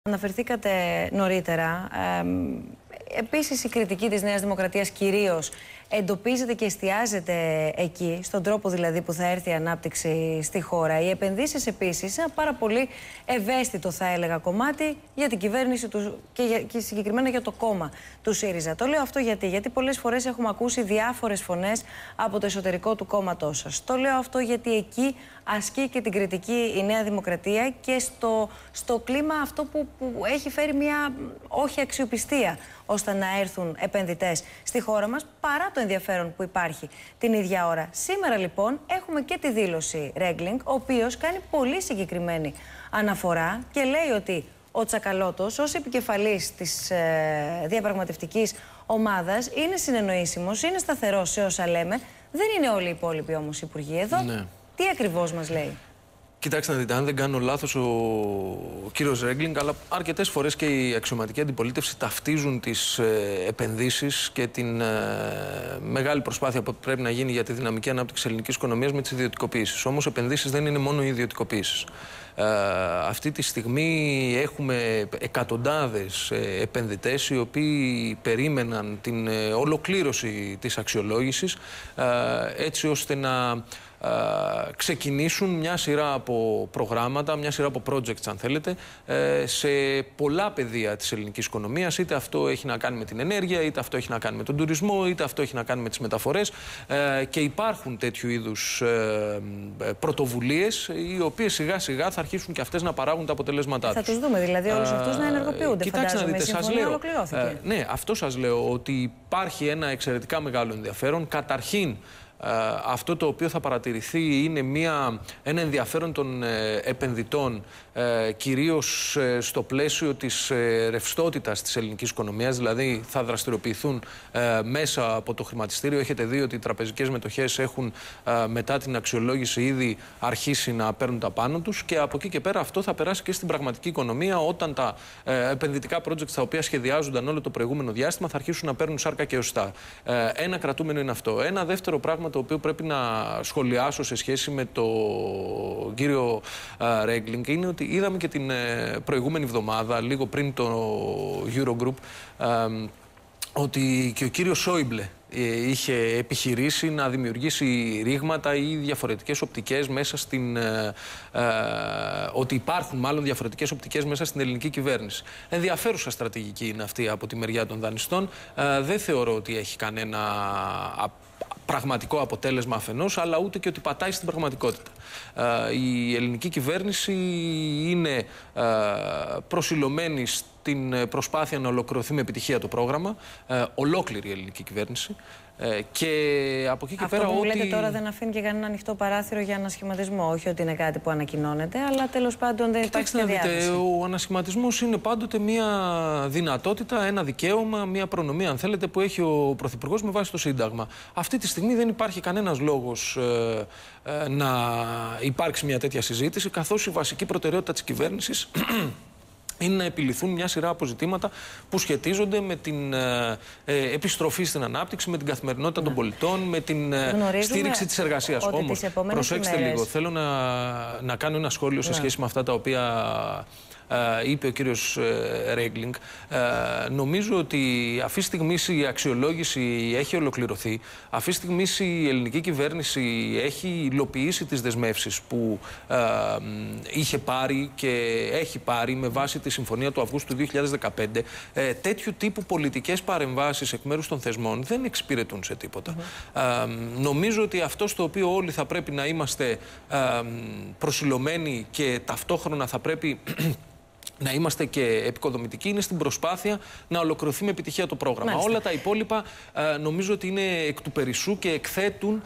Αναφερθήκατε νωρίτερα. Επίσης η κριτική της Νέας Δημοκρατίας κυρίως εντοπίζεται και εστιάζεται εκεί, στον τρόπο δηλαδή που θα έρθει η ανάπτυξη στη χώρα. Οι επενδύσεις επίσης είναι ένα πάρα πολύ ευαίσθητο, θα έλεγα, κομμάτι για την κυβέρνηση του και συγκεκριμένα για το κόμμα του ΣΥΡΙΖΑ. Το λέω αυτό γιατί πολλές φορές έχουμε ακούσει διάφορες φωνές από το εσωτερικό του κόμματός σας. Το λέω αυτό γιατί εκεί ασκεί και την κριτική η Νέα Δημοκρατία και στο κλίμα αυτό που έχει φέρει μια όχι αξιοπιστία ώστε να έρθουν επενδυτές στη χώρα μας, παρά το ενδιαφέρον που υπάρχει την ίδια ώρα. Σήμερα λοιπόν έχουμε και τη δήλωση Regling, ο οποίος κάνει πολύ συγκεκριμένη αναφορά και λέει ότι ο Τσακαλώτος ως επικεφαλής της διαπραγματευτικής ομάδας είναι συνεννοήσιμος, είναι σταθερός σε όσα λέμε. Δεν είναι όλοι οι υπόλοιποι όμως υπουργοί εδώ. Ναι. Τι ακριβώς μας λέει? Κοιτάξτε να δείτε, αν δεν κάνω λάθος, ο κύριος Regling, αλλά αρκετές φορές και η αξιωματική αντιπολίτευση ταυτίζουν τις επενδύσεις και την μεγάλη προσπάθεια που πρέπει να γίνει για τη δυναμική ανάπτυξη της ελληνικής οικονομίας με τις ιδιωτικοποίησεις. Όμως, επενδύσεις δεν είναι μόνο οι ιδιωτικοποίησεις. Αυτή τη στιγμή έχουμε εκατοντάδες επενδυτές οι οποίοι περίμεναν την ολοκλήρωση της αξιολόγησης έτσι ώστε να ξεκινήσουν μια σειρά από προγράμματα, μια σειρά από projects αν θέλετε, σε πολλά πεδία της ελληνικής οικονομίας. Είτε αυτό έχει να κάνει με την ενέργεια, είτε αυτό έχει να κάνει με τον τουρισμό, είτε αυτό έχει να κάνει με τις μεταφορές. Και υπάρχουν τέτοιου είδους πρωτοβουλίες, οι οποίες σιγά σιγά θα αρχίσουν και αυτές να παράγουν τα αποτελέσματά τους. Θα τους δούμε δηλαδή όλους αυτούς να ενεργοποιούνται. Κοιτάξτε να δείτε, σας λέω, ναι, αυτό σας λέω, ότι υπάρχει ένα εξαιρετικά μεγάλο ενδιαφέρον. Καταρχήν, αυτό το οποίο θα παρατηρηθεί είναι ένα ενδιαφέρον των επενδυτών, κυρίως στο πλαίσιο της ρευστότητας της ελληνικής οικονομίας, δηλαδή θα δραστηριοποιηθούν μέσα από το χρηματιστήριο. Έχετε δει ότι οι τραπεζικές μετοχές έχουν μετά την αξιολόγηση ήδη αρχίσει να παίρνουν τα πάνω τους και από εκεί και πέρα αυτό θα περάσει και στην πραγματική οικονομία, όταν τα επενδυτικά projects τα οποία σχεδιάζονταν όλο το προηγούμενο διάστημα θα αρχίσουν να παίρνουν σάρκα και οστά. Ένα κρατούμενο είναι αυτό. Ένα δεύτερο πράγμα το οποίο πρέπει να σχολιάσω σε σχέση με το κύριο Regling είναι ότι είδαμε και την προηγούμενη εβδομάδα, λίγο πριν το Eurogroup, ότι και ο κύριος Σόιμπλε είχε επιχειρήσει να δημιουργήσει ρήγματα ή διαφορετικές οπτικές μέσα στην... ότι υπάρχουν μάλλον διαφορετικές οπτικές μέσα στην ελληνική κυβέρνηση. Ενδιαφέρουσα στρατηγική είναι αυτή από τη μεριά των δανειστών. Δεν θεωρώ ότι έχει κανένα πραγματικό αποτέλεσμα αφενός, αλλά ούτε και ότι πατάει στην πραγματικότητα. Η ελληνική κυβέρνηση είναι προσιλωμένη στην προσπάθεια να ολοκληρωθεί με επιτυχία το πρόγραμμα, ολόκληρη η ελληνική κυβέρνηση. Και από εκεί και πέρα αυτό που λέτε τώρα δεν αφήνει και κανένα ανοιχτό παράθυρο για ανασχηματισμό. Όχι ότι είναι κάτι που ανακοινώνεται, αλλά τέλος πάντων δεν υπάρχει διάθεση. Ο ανασχηματισμός είναι πάντοτε μια δυνατότητα, ένα δικαίωμα, μια προνομία, αν θέλετε, που έχει ο Πρωθυπουργός με βάση το Σύνταγμα. Αυτή τη στιγμή δεν υπάρχει κανένας λόγος να υπάρξει μια τέτοια συζήτηση, καθώς η βασική προτεραιότητα της κυβέρνησης είναι να επιληθούν μια σειρά από ζητήματα που σχετίζονται με την επιστροφή στην ανάπτυξη, με την καθημερινότητα των πολιτών, με την στήριξη της εργασίας. Όμως, προσέξτε λίγο, θέλω να κάνω ένα σχόλιο σε σχέση με αυτά τα οποία είπε ο κύριος Regling. Νομίζω ότι αυτή τη στιγμή η αξιολόγηση έχει ολοκληρωθεί. Αυτή τη στιγμή η ελληνική κυβέρνηση έχει υλοποιήσει τις δεσμεύσεις που είχε πάρει και έχει πάρει με βάση τη συμφωνία του Αυγούστου του 2015. Τέτοιου τύπου πολιτικές παρεμβάσεις εκ μέρους των θεσμών δεν εξυπηρετούν σε τίποτα. Νομίζω ότι αυτό στο οποίο όλοι θα πρέπει να είμαστε προσιλωμένοι και ταυτόχρονα θα πρέπει να είμαστε και επικοδομητικοί είναι στην προσπάθεια να ολοκληρωθεί με επιτυχία το πρόγραμμα. Μάλιστα. Όλα τα υπόλοιπα νομίζω ότι είναι εκ του περισσού και εκθέτουν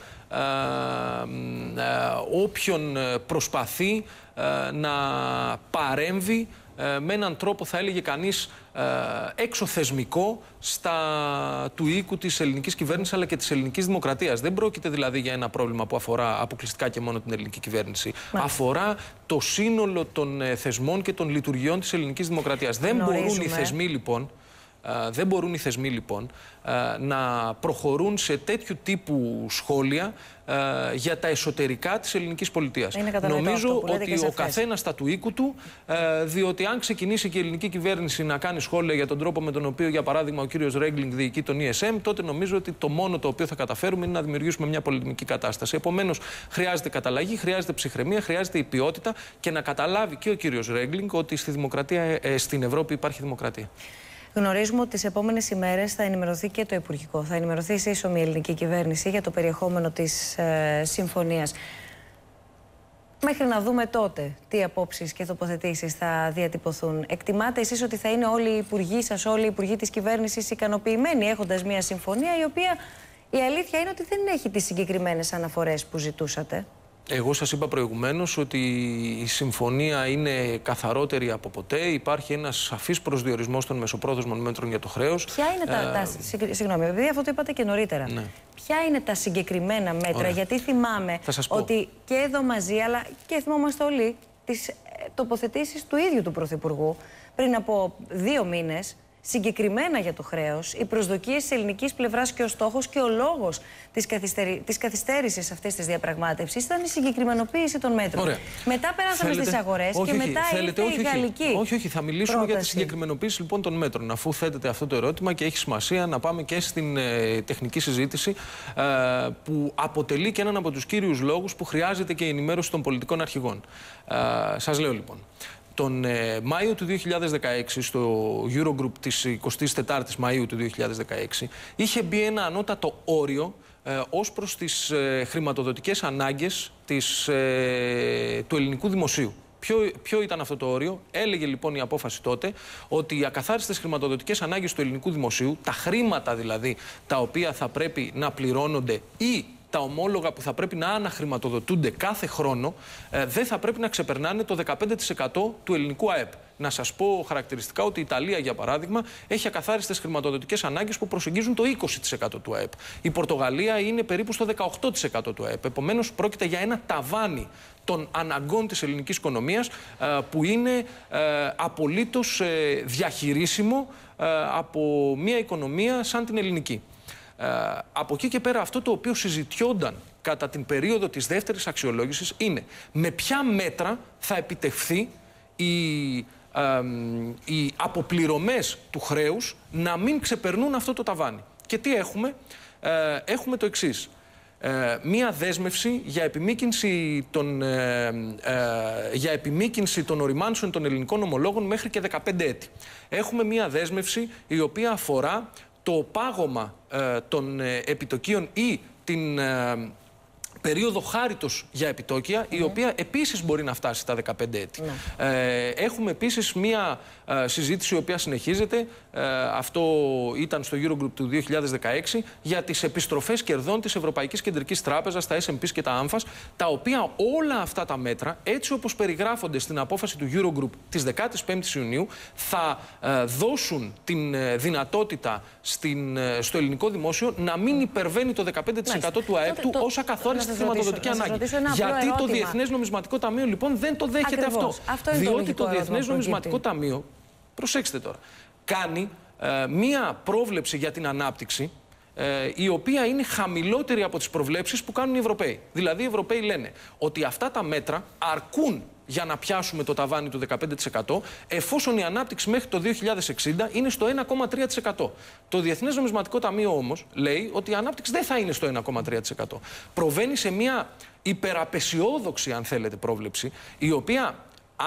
όποιον προσπαθεί να παρέμβει με έναν τρόπο, θα έλεγε κανείς, εξωθεσμικό του οίκου της ελληνικής κυβέρνησης αλλά και της ελληνικής δημοκρατίας. Δεν πρόκειται δηλαδή για ένα πρόβλημα που αφορά αποκλειστικά και μόνο την ελληνική κυβέρνηση. Αφορά το σύνολο των θεσμών και των λειτουργιών της ελληνικής δημοκρατίας. Δεν μπορούν οι θεσμοί λοιπόν Δεν μπορούν οι θεσμοί λοιπόν να προχωρούν σε τέτοιου τύπου σχόλια για τα εσωτερικά της ελληνικής πολιτείας. Νομίζω ότι ο καθένας στα του οίκου του, διότι αν ξεκινήσει και η ελληνική κυβέρνηση να κάνει σχόλια για τον τρόπο με τον οποίο, για παράδειγμα, ο κύριος Ρέγκλινγκ διοικεί τον ESM, τότε νομίζω ότι το μόνο το οποίο θα καταφέρουμε είναι να δημιουργήσουμε μια πολεμική κατάσταση. Επομένως, χρειάζεται καταλλαγή, χρειάζεται ψυχραιμία, χρειάζεται η ποιότητα και να καταλάβει και ο κύριος Ρέγκλινγκ ότι στην Ευρώπη υπάρχει δημοκρατία. Γνωρίζουμε ότι τις επόμενες ημέρες θα ενημερωθεί και το Υπουργικό. Θα ενημερωθεί σύσσωμη η ελληνική κυβέρνηση για το περιεχόμενο της συμφωνίας. Μέχρι να δούμε τότε τι απόψεις και τοποθετήσεις θα διατυπωθούν. Εκτιμάτε εσείς ότι θα είναι όλοι οι υπουργοί σας, όλοι οι υπουργοί της κυβέρνησης ικανοποιημένοι έχοντας μια συμφωνία η οποία η αλήθεια είναι ότι δεν έχει τις συγκεκριμένες αναφορές που ζητούσατε? Εγώ σας είπα προηγουμένως ότι η συμφωνία είναι καθαρότερη από ποτέ. Υπάρχει ένας σαφής προσδιορισμός των μεσοπρόθεσμων μέτρων για το χρέος. Ποια είναι συγγνώμη, επειδή αυτό το είπατε και νωρίτερα. Ναι. Ποια είναι τα συγκεκριμένα μέτρα? Ωραία. Γιατί θυμάμαι ότι και εδώ μαζί, αλλά και θυμόμαστε όλοι τις τοποθετήσεις του ίδιου του Πρωθυπουργού πριν από 2 μήνες, συγκεκριμένα για το χρέος, οι προσδοκίες της ελληνικής πλευράς και ο στόχος και ο λόγος της καθυστέρησης αυτής της διαπραγμάτευσης ήταν η συγκεκριμενοποίηση των μέτρων. Ωραία. Μετά περάσαμε στις αγορές και μετά ήρθε η γαλλική. Όχι, θα μιλήσουμε για τη συγκεκριμενοποίηση λοιπόν των μέτρων. Αφού θέτεται αυτό το ερώτημα και έχει σημασία να πάμε και στην τεχνική συζήτηση που αποτελεί και έναν από τους κύριους λόγους που χρειάζεται και η ενημέρωση των πολιτικών αρχηγών. Σας λέω λοιπόν. Τον Μάιο του 2016, στο Eurogroup της 24ης Μαΐου του 2016, είχε μπει ένα ανώτατο όριο ως προς τις χρηματοδοτικές ανάγκες του ελληνικού δημοσίου. Ποιο ήταν αυτό το όριο? Έλεγε λοιπόν η απόφαση τότε ότι οι ακαθάριστες χρηματοδοτικές ανάγκες του ελληνικού δημοσίου, τα χρήματα δηλαδή τα οποία θα πρέπει να πληρώνονται ή τα ομόλογα που θα πρέπει να αναχρηματοδοτούνται κάθε χρόνο, δεν θα πρέπει να ξεπερνάνε το 15% του ελληνικού ΑΕΠ. Να σας πω χαρακτηριστικά ότι η Ιταλία, για παράδειγμα, έχει ακαθάριστες χρηματοδοτικές ανάγκες που προσεγγίζουν το 20% του ΑΕΠ. Η Πορτογαλία είναι περίπου στο 18% του ΑΕΠ. Επομένως, πρόκειται για ένα ταβάνι των αναγκών της ελληνικής οικονομίας που είναι απολύτως διαχειρίσιμο από μια οικονομία σαν την ελληνική. Από εκεί και πέρα αυτό το οποίο συζητιόνταν κατά την περίοδο της δεύτερης αξιολόγησης είναι με ποια μέτρα θα επιτευχθεί οι αποπληρωμές του χρέους να μην ξεπερνούν αυτό το ταβάνι. Και τι έχουμε? Έχουμε το εξής. Μία δέσμευση για επιμήκυνση των οριμάνσεων των ελληνικών ομολόγων μέχρι και 15 έτη. Έχουμε μία δέσμευση η οποία αφορά το πάγωμα των επιτοκίων ή την περίοδο χάριτος για επιτόκια, η οποία επίσης μπορεί να φτάσει στα 15 έτη. Έχουμε επίσης μία συζήτηση η οποία συνεχίζεται, αυτό ήταν στο Eurogroup του 2016, για τις επιστροφές κερδών της Ευρωπαϊκής Κεντρικής Τράπεζας, τα S&P και τα ANFAS, τα οποία όλα αυτά τα μέτρα, έτσι όπως περιγράφονται στην απόφαση του Eurogroup της 15ης Ιουνίου, θα δώσουν την δυνατότητα στο ελληνικό δημόσιο να μην υπερβαίνει το 15% του ΑΕΠ του ως ακαθόριστη χρηματοδοτική ανάγκη. Γιατί το Διεθνές Νομισματικό Ταμείο λοιπόν δεν το δέχεται αυτό. Διότι το Διεθνές Νομισματικό Ταμείο, προσέξτε τώρα, κάνει μία πρόβλεψη για την ανάπτυξη η οποία είναι χαμηλότερη από τις προβλέψεις που κάνουν οι Ευρωπαίοι. Δηλαδή οι Ευρωπαίοι λένε ότι αυτά τα μέτρα αρκούν για να πιάσουμε το ταβάνι του 15% εφόσον η ανάπτυξη μέχρι το 2060 είναι στο 1,3%. Το Διεθνές Νομισματικό Ταμείο όμως λέει ότι η ανάπτυξη δεν θα είναι στο 1,3%. Προβαίνει σε μια υπεραπεσιόδοξη, αν θέλετε, πρόβλεψη, η οποία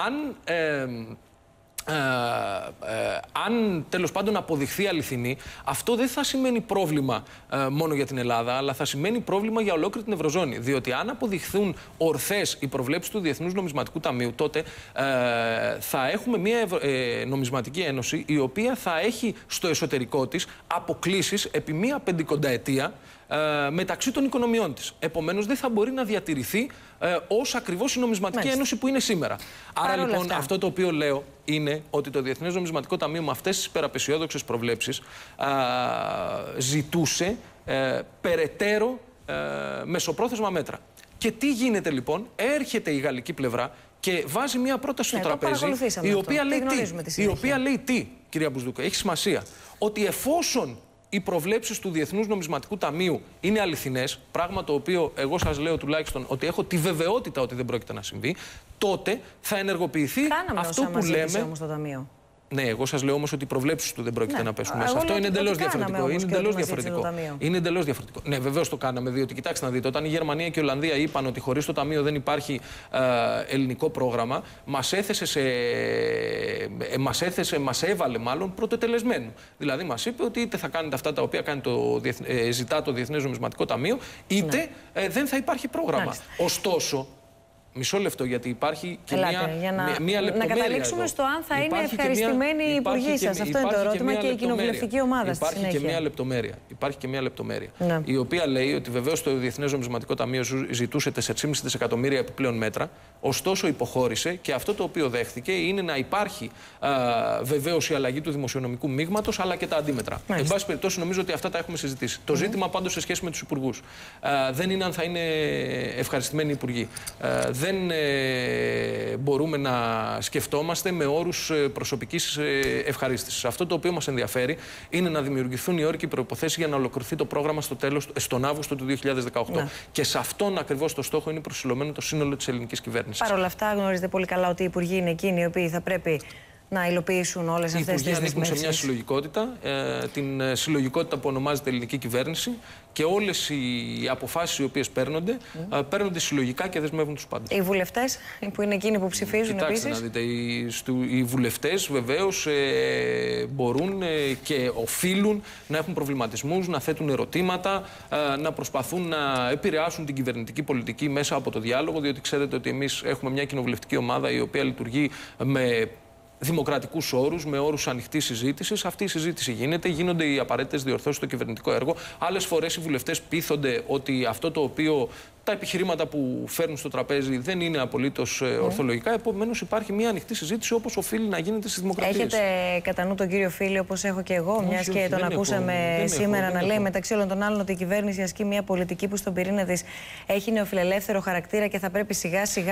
αν τέλος πάντων αποδειχθεί αληθινή, αυτό δεν θα σημαίνει πρόβλημα μόνο για την Ελλάδα, αλλά θα σημαίνει πρόβλημα για ολόκληρη την Ευρωζώνη. Διότι αν αποδειχθούν ορθές οι προβλέψεις του Διεθνούς Νομισματικού Ταμείου, τότε θα έχουμε μια νομισματική ένωση η οποία θα έχει στο εσωτερικό της αποκλίσεις επί μία 50ετία μεταξύ των οικονομιών της. Επομένως δεν θα μπορεί να διατηρηθεί ως ακριβώς η νομισματική ένωση που είναι σήμερα. Άρα λοιπόν αυτό το οποίο λέω είναι ότι το Διεθνές Νομισματικό Ταμείο με αυτές τις υπεραπεσιόδοξες προβλέψεις ζητούσε περαιτέρω μεσοπρόθεσμα μέτρα. Και τι γίνεται λοιπόν? Έρχεται η γαλλική πλευρά και βάζει μια πρόταση στο τραπέζι, η οποία λέει τι, κυρία Μπουσδούκα, έχει σημασία. Ότι εφόσον οι προβλέψεις του Διεθνούς Νομισματικού Ταμείου είναι αληθινές, πράγμα το οποίο εγώ σας λέω τουλάχιστον ότι έχω τη βεβαιότητα ότι δεν πρόκειται να συμβεί, τότε θα ενεργοποιηθεί αυτό που λέμε. Όμως το Ταμείο. Ναι, εγώ σας λέω όμως ότι οι προβλέψεις του δεν πρόκειται να πέσουν μέσα. Αυτό είναι εντελώς διαφορετικό. Είναι εντελώς διαφορετικό. Ναι, βεβαίως το κάναμε, διότι κοιτάξτε να δείτε, όταν η Γερμανία και η Ολλανδία είπαν ότι χωρίς το Ταμείο δεν υπάρχει ελληνικό πρόγραμμα, μας έβαλε μάλλον πρωτοτελεσμένου. Δηλαδή μας είπε ότι είτε θα κάνετε αυτά τα οποία ζητά το Διεθνές Νομισματικό Ταμείο, είτε δεν θα υπάρχει πρόγραμμα. Μάλιστα. Ωστόσο, μισό λεπτό, γιατί υπάρχει και μια λεπτομέρεια. Να καταλήξουμε στο αν θα είναι ευχαριστημένοι οι υπουργοί σας. Αυτό είναι το ερώτημα και η κοινοβουλευτική ομάδα στη συνέχεια. Υπάρχει και μια λεπτομέρεια. Ναι. Η οποία λέει ότι βεβαίως το Διεθνές Νομισματικό Ταμείο ζητούσε 4,5 δισεκατομμύρια επιπλέον μέτρα. Ωστόσο, υποχώρησε και αυτό το οποίο δέχθηκε είναι να υπάρχει βεβαίως η αλλαγή του δημοσιονομικού μείγματος αλλά και τα αντίμετρα. Εν πάση περιπτώσει, νομίζω ότι αυτά τα έχουμε συζητήσει. Το ζήτημα πάντως σε σχέση με τους υπουργούς δεν είναι αν θα είναι ευχαριστημένοι οι υπουργοί. Δεν μπορούμε να σκεφτόμαστε με όρους προσωπικής ευχαρίστησης. Αυτό το οποίο μας ενδιαφέρει είναι να δημιουργηθούν οι όροι και οι προϋποθέσεις για να ολοκληρωθεί το πρόγραμμα στον Αύγουστο του 2018. Ναι. Και σε αυτόν ακριβώς το στόχο είναι προσυλλομένο το σύνολο της ελληνικής κυβέρνησης. Παρ' όλα αυτά, γνωρίζετε πολύ καλά ότι οι υπουργοί είναι εκείνοι οι οποίοι θα πρέπει να υλοποιήσουν όλες αυτές τις δεσμεύσεις. Οι υπουργοί ανήκουν σε μια συλλογικότητα, την συλλογικότητα που ονομάζεται ελληνική κυβέρνηση, και όλες οι αποφάσεις οι οποίες παίρνονται, παίρνονται συλλογικά και δεσμεύουν τους πάντες. Οι βουλευτές που είναι εκείνοι που ψηφίζουν επίσης. Κοιτάξτε να δείτε, οι βουλευτές βεβαίως μπορούν και οφείλουν να έχουν προβληματισμούς, να θέτουν ερωτήματα, να προσπαθούν να επηρεάσουν την κυβερνητική πολιτική μέσα από το διάλογο, διότι ξέρετε ότι εμείς έχουμε μια κοινοβουλευτική ομάδα η οποία λειτουργεί με δημοκρατικούς όρους, με όρους ανοιχτής συζήτησης. Αυτή η συζήτηση γίνονται οι απαραίτητες διορθώσεις στο κυβερνητικό έργο. Άλλες φορές οι βουλευτές πείθονται ότι αυτό το οποίο, τα επιχειρήματα που φέρνουν στο τραπέζι δεν είναι απολύτως ορθολογικά. Επομένως, υπάρχει μια ανοιχτή συζήτηση όπως οφείλει να γίνεται στις δημοκρατίες. Έχετε κατά νου τον κύριο Φίλη, όπως έχω και εγώ, μιας και τον ακούσαμε σήμερα να λέει μεταξύ όλων των άλλων ότι η κυβέρνηση ασκεί μια πολιτική που στον πυρήνα της έχει νεοφιλελεύθερο χαρακτήρα και θα πρέπει σιγά-σιγά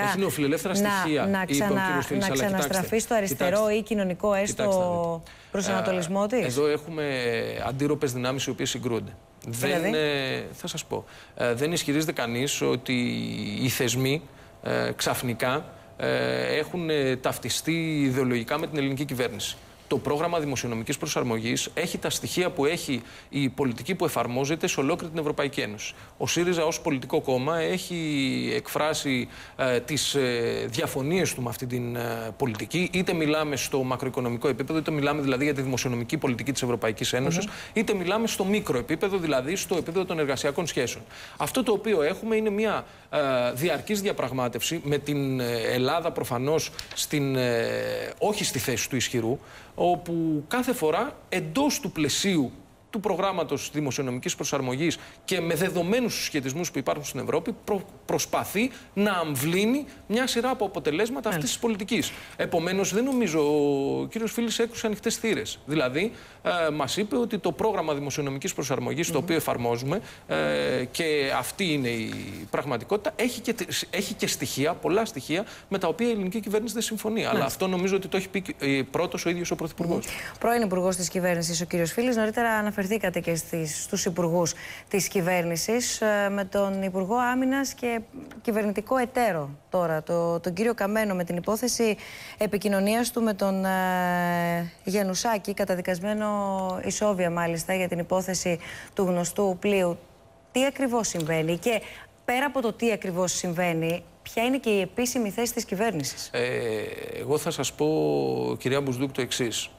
να ξαναστραφεί στο αριστερό ή κοινωνικό έστω προσανατολισμό της. Εδώ έχουμε αντίρροπες δυνάμεις οι οποίες συγκρούονται. Θα σας πω. Δεν ισχυρίζεται κανείς ότι οι θεσμοί ξαφνικά έχουν ταυτιστεί ιδεολογικά με την ελληνική κυβέρνηση. Το πρόγραμμα δημοσιονομικής προσαρμογής έχει τα στοιχεία που έχει η πολιτική που εφαρμόζεται σε ολόκληρη την Ευρωπαϊκή Ένωση. Ο ΣΥΡΙΖΑ ως πολιτικό κόμμα έχει εκφράσει τις διαφωνίες του με αυτή την πολιτική. Είτε μιλάμε στο μακροοικονομικό επίπεδο, είτε μιλάμε δηλαδή για τη δημοσιονομική πολιτική της Ευρωπαϊκής Ένωσης, είτε μιλάμε στο μικρο επίπεδο, δηλαδή στο επίπεδο των εργασιακών σχέσεων. Αυτό το οποίο έχουμε είναι μια διαρκής διαπραγμάτευση με την Ελλάδα προφανώς όχι στη θέση του ισχυρού, όπου κάθε φορά εντός του πλαισίου του προγράμματος δημοσιονομικής προσαρμογής και με δεδομένους τους σχετισμούς που υπάρχουν στην Ευρώπη προσπαθεί να αμβλύνει μια σειρά από αποτελέσματα αυτής της πολιτικής. Επομένως, δεν νομίζω, ο κύριος Φίλης έκρουσε ανοιχτές θύρες. Δηλαδή, μας είπε ότι το πρόγραμμα δημοσιονομικής προσαρμογής, το οποίο εφαρμόζουμε, και αυτή είναι η πραγματικότητα, έχει και στοιχεία, πολλά στοιχεία, με τα οποία η ελληνική κυβέρνηση δεν συμφωνεί. Αλλά αυτό νομίζω ότι το έχει πει πρώτος ο ίδιος ο Πρωθυπουργός. Πρώην Υπουργός της Κυβέρνησης, ο κύριος Φίλης, νωρίτερα αναφερθήκατε και στους υπουργούς της κυβέρνησης, με τον Υπουργό Άμυνας και κυβερνητικό εταίρο τώρα, τον κύριο Καμένο, με την υπόθεση επικοινωνίας του με τον Γιαννουσάκη, καταδικασμένο ισόβια μάλιστα για την υπόθεση του γνωστού πλοίου. Τι ακριβώς συμβαίνει και πέρα από το τι ακριβώς συμβαίνει, ποια είναι και η επίσημη θέση της κυβέρνησης? Εγώ θα σας πω, κυρία Μπουσδούκ, το εξής.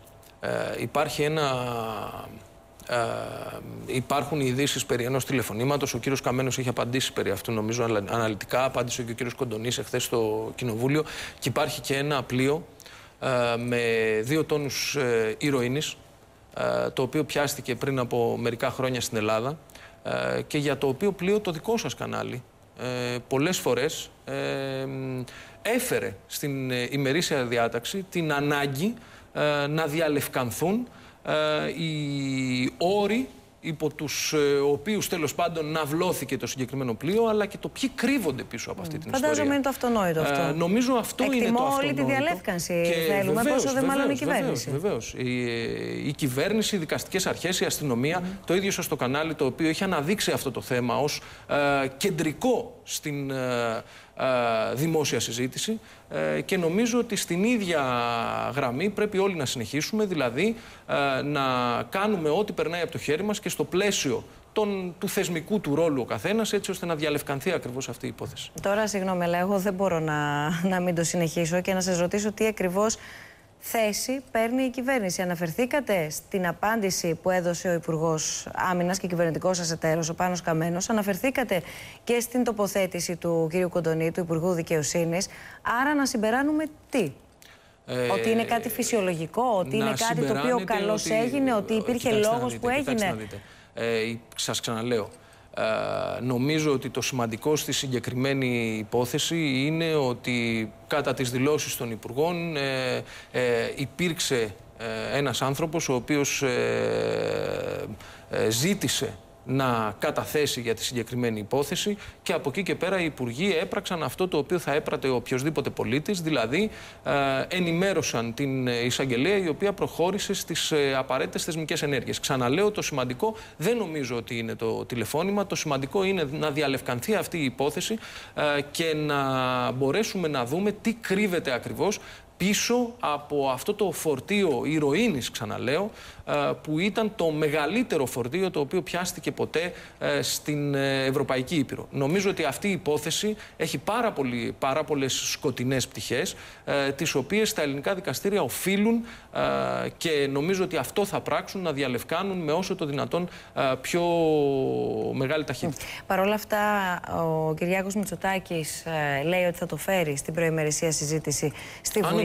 Υπάρχουν ειδήσεις περί ενός τηλεφωνήματος. Ο κύριος Καμένος έχει απαντήσει περί αυτού, νομίζω, αναλυτικά. Απάντησε και ο κύριος Κοντονής εχθές στο Κοινοβούλιο. Και υπάρχει και ένα πλοίο με 2 τόνους ηρωίνης, το οποίο πιάστηκε πριν από μερικά χρόνια στην Ελλάδα και για το οποίο πλοίο το δικό σας κανάλι πολλές φορές έφερε στην ημερήσια διάταξη την ανάγκη να διαλευκανθούν οι όροι υπό τους οποίους τέλος πάντων ναυλώθηκε το συγκεκριμένο πλοίο, αλλά και το ποιοι κρύβονται πίσω από αυτή την ιστορία. Φαντάζομαι είναι το αυτονόητο αυτό. Νομίζω αυτό είναι το αυτονόητο. Όλη τη διαλεύκανση θέλουμε, πόσο δε μάλλον η κυβέρνηση. Βεβαίως. Η κυβέρνηση, οι δικαστικές αρχές, η αστυνομία, το ίδιο στο κανάλι το οποίο έχει αναδείξει αυτό το θέμα ως κεντρικό στην δημόσια συζήτηση, και νομίζω ότι στην ίδια γραμμή πρέπει όλοι να συνεχίσουμε, δηλαδή να κάνουμε ό,τι περνάει από το χέρι μας και στο πλαίσιο του θεσμικού του ρόλου ο καθένας, έτσι ώστε να διαλευκανθεί ακριβώς αυτή η υπόθεση. Τώρα, συγγνώμη, αλλά εγώ δεν μπορώ να μην το συνεχίσω και να σας ρωτήσω τι ακριβώς θέση παίρνει η κυβέρνηση. Αναφερθήκατε στην απάντηση που έδωσε ο Υπουργός Άμυνας και κυβερνητικός σας εταίρος, ο Πάνος Καμένος. Αναφερθήκατε και στην τοποθέτηση του κ. Κοντονή, του Υπουργού Δικαιοσύνης. Άρα να συμπεράνουμε τι? Ότι είναι κάτι φυσιολογικό, ότι είναι κάτι το οποίο καλώς έγινε, ότι υπήρχε λόγος που έγινε? Σας ξαναλέω. Νομίζω ότι το σημαντικό στη συγκεκριμένη υπόθεση είναι ότι κατά τις δηλώσεις των Υπουργών υπήρξε ένας άνθρωπος ο οποίος ζήτησε να καταθέσει για τη συγκεκριμένη υπόθεση και από εκεί και πέρα οι Υπουργοί έπραξαν αυτό το οποίο θα έπρατε οποιοσδήποτε πολίτης, δηλαδή ενημέρωσαν την εισαγγελέα η οποία προχώρησε στις απαραίτητες θεσμικές ενέργειες. Ξαναλέω, το σημαντικό δεν νομίζω ότι είναι το τηλεφώνημα, το σημαντικό είναι να διαλευκανθεί αυτή η υπόθεση και να μπορέσουμε να δούμε τι κρύβεται ακριβώς πίσω από αυτό το φορτίο ηρωίνης, ξαναλέω, που ήταν το μεγαλύτερο φορτίο το οποίο πιάστηκε ποτέ στην Ευρωπαϊκή Ήπειρο. Νομίζω ότι αυτή η υπόθεση έχει πάρα πολλές σκοτεινές πτυχές, τις οποίες τα ελληνικά δικαστήρια οφείλουν, και νομίζω ότι αυτό θα πράξουν, να διαλευκάνουν με όσο το δυνατόν πιο μεγάλη ταχύτητα. Παρ' όλα αυτά, ο Κυριάκος Μητσοτάκης λέει ότι θα το φέρει στην προημερησία συζήτηση στη Βουλή.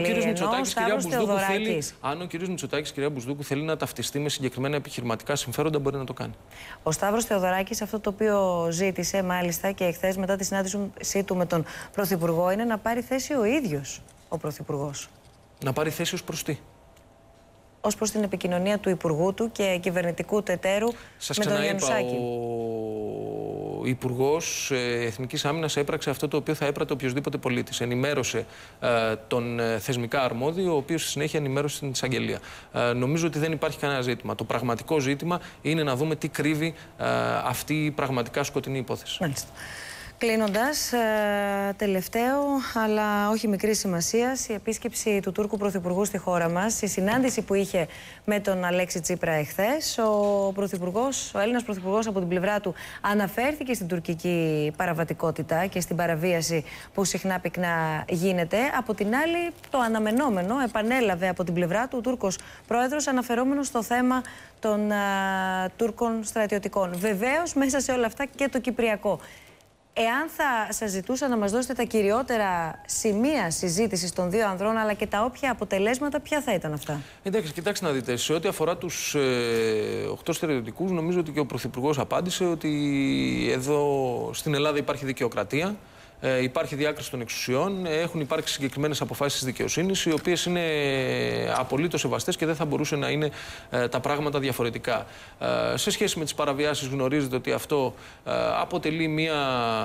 Αν ο κ. Μητσοτάκης, κυρία Μπουσδούκου, θέλει να ταυτιστεί με συγκεκριμένα επιχειρηματικά συμφέροντα, μπορεί να το κάνει. Ο Σταύρος Θεοδωράκης αυτό το οποίο ζήτησε μάλιστα και εχθές μετά τη συνάντησή του με τον Πρωθυπουργό είναι να πάρει θέση ο ίδιος ο Πρωθυπουργός. Να πάρει θέση ως προς τι? Ως προς την επικοινωνία του Υπουργού του και κυβερνητικού του εταίρου με τον Γιαννουσάκη. Ο Υπουργός Εθνικής Άμυνας έπραξε αυτό το οποίο θα έπρατε οποιοδήποτε πολίτης. Ενημέρωσε τον θεσμικά αρμόδιο, ο οποίος στη συνέχεια ενημέρωσε την εισαγγελία. Νομίζω ότι δεν υπάρχει κανένα ζήτημα. Το πραγματικό ζήτημα είναι να δούμε τι κρύβει αυτή η πραγματικά σκοτεινή υπόθεση. Μάλιστα. Κλείνοντας, τελευταίο, αλλά όχι μικρή σημασία, η επίσκεψη του Τούρκου Πρωθυπουργού στη χώρα μας, η συνάντηση που είχε με τον Αλέξη Τσίπρα εχθές. Ο Έλληνας Πρωθυπουργός από την πλευρά του αναφέρθηκε στην τουρκική παραβατικότητα και στην παραβίαση που συχνά πυκνά γίνεται. Από την άλλη, το αναμενόμενο επανέλαβε από την πλευρά του ο Τούρκος Πρόεδρος, αναφερόμενος στο θέμα των Τούρκων στρατιωτικών. Βεβαίως, μέσα σε όλα αυτά και το Κυπριακό. Εάν θα σας ζητούσα να μας δώσετε τα κυριότερα σημεία συζήτησης των δύο ανδρών, αλλά και τα όποια αποτελέσματα, ποια θα ήταν αυτά? Εντάξει, κοιτάξτε να δείτε. Σε ό,τι αφορά τους 8 στρατιωτικούς, νομίζω ότι και ο Πρωθυπουργός απάντησε ότι εδώ στην Ελλάδα υπάρχει δικαιοκρατία. Υπάρχει διάκριση των εξουσιών, έχουν υπάρξει συγκεκριμένες αποφάσεις της δικαιοσύνης, οι οποίες είναι απολύτως σεβαστές και δεν θα μπορούσε να είναι τα πράγματα διαφορετικά. Σε σχέση με τις παραβιάσεις, γνωρίζετε ότι αυτό αποτελεί μια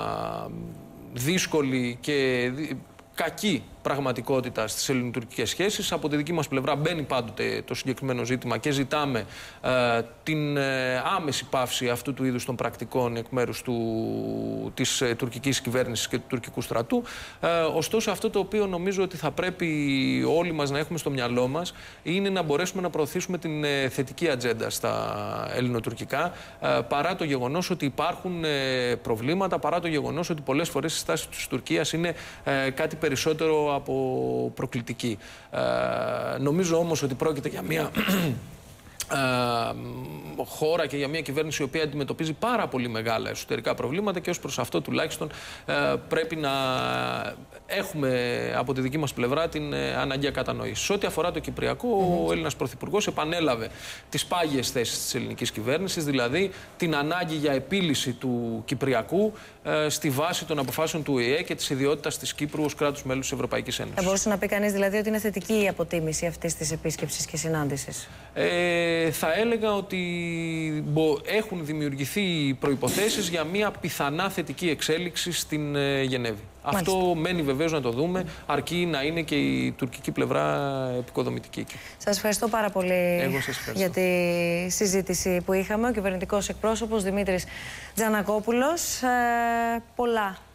δύσκολη και κακή πραγματικότητα στις ελληνοτουρκικές σχέσεις. Από τη δική μας πλευρά μπαίνει πάντοτε το συγκεκριμένο ζήτημα και ζητάμε την άμεση πάυση αυτού του είδους των πρακτικών εκ μέρους της τουρκικής κυβέρνησης και του τουρκικού στρατού. Ωστόσο, αυτό το οποίο νομίζω ότι θα πρέπει όλοι μας να έχουμε στο μυαλό μας είναι να μπορέσουμε να προωθήσουμε την θετική ατζέντα στα ελληνοτουρκικά, παρά το γεγονός ότι υπάρχουν προβλήματα, παρά το γεγονός ότι πολλές φορές η στάση της Τουρκίας είναι κάτι περισσότερο από προκλητική. Νομίζω όμως ότι πρόκειται για μια χώρα και για μια κυβέρνηση η οποία αντιμετωπίζει πάρα πολύ μεγάλα εσωτερικά προβλήματα και ως προς αυτό τουλάχιστον πρέπει να έχουμε από τη δική μας πλευρά την αναγκαία κατανόηση. Σε ό,τι αφορά το Κυπριακό, ο Έλληνας Πρωθυπουργός επανέλαβε τις πάγιες θέσεις της ελληνικής κυβέρνησης, δηλαδή την ανάγκη για επίλυση του Κυπριακού στη βάση των αποφάσεων του ΟΗΕ και της ιδιότητας της Κύπρου ως κράτους μέλους της Ευρωπαϊκής Ένωσης. Θα μπορούσε να πει κανείς δηλαδή ότι είναι θετική η αποτίμηση αυτής της επίσκεψης και συνάντησης? θα έλεγα ότι έχουν δημιουργηθεί προϋποθέσεις για μια πιθανά θετική εξέλιξη στην Γενέβη. Μάλιστα. Αυτό μένει βεβαίως να το δούμε, αρκεί να είναι και η τουρκική πλευρά επικοδομητική εκεί. Σας ευχαριστώ πάρα πολύ για τη συζήτηση που είχαμε. Ο κυβερνητικός εκπρόσωπος Δημήτρης Τζανακόπουλος. Πολλά